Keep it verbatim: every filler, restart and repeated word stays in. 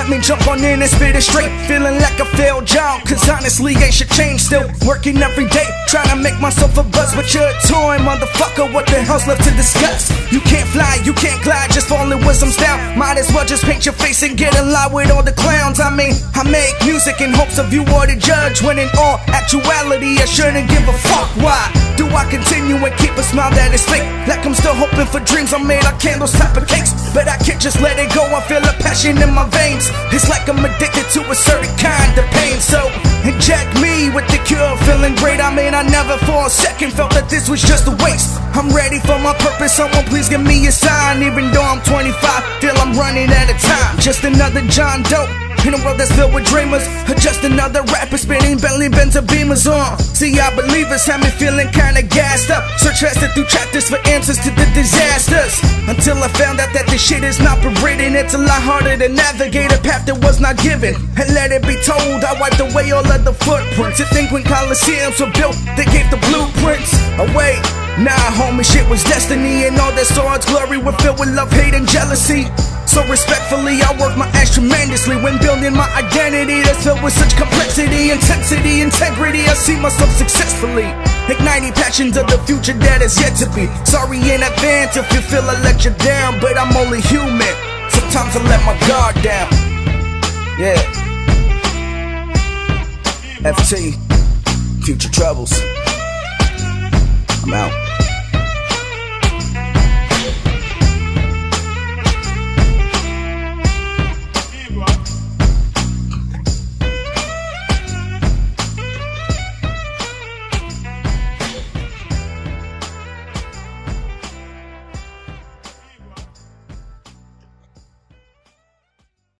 let me jump on in and spit it straight. Feeling like a failed job, cause honestly ain't shit changed. Still working every day, trying to make myself a buzz. But you're a toy, motherfucker, what the hell's left to discuss? You can't fly, you can't glide, just falling wisdom's down. Might as well just paint your face and get in line with all the clowns. I mean, I make music in hopes of you are the judge, when in all actuality I shouldn't give a fuck. Why do I continue and keep a smile that is fake? Like I'm still hoping for dreams I made of candles, type of cakes. But I can't just let it go, I feel a passion in my veins. It's like I'm addicted to a certain kind of pain. So inject me with the cure, feeling great. I mean, I never for a second felt that this was just a waste. I'm ready for my purpose, someone please give me a sign. Even though I'm twenty-five, feel I'm running out of time. Just another John Doe in a world that's filled with dreamers, just another rapper spinning Bentley Benz and Beamers on. See, I believe it's had me feeling kinda gassed up. Search faster through chapters for answers to the disasters, until I found out that this shit is not written. It's a lot harder to navigate a path that was not given. And let it be told, I wiped away all of the footprints. You think when Coliseums were built, they gave the blueprints away? Nah, homie, shit was destiny, and all that saw its glory were filled with love, hate, and jealousy. So respectfully, I work my ass tremendously when building my identity that's filled with such complexity, intensity, integrity. I see myself successfully igniting passions of the future that is yet to be. Sorry in advance if you feel I let you down, but I'm only human. Sometimes I let my guard down. Yeah. F T, Future Troubles. I'm out.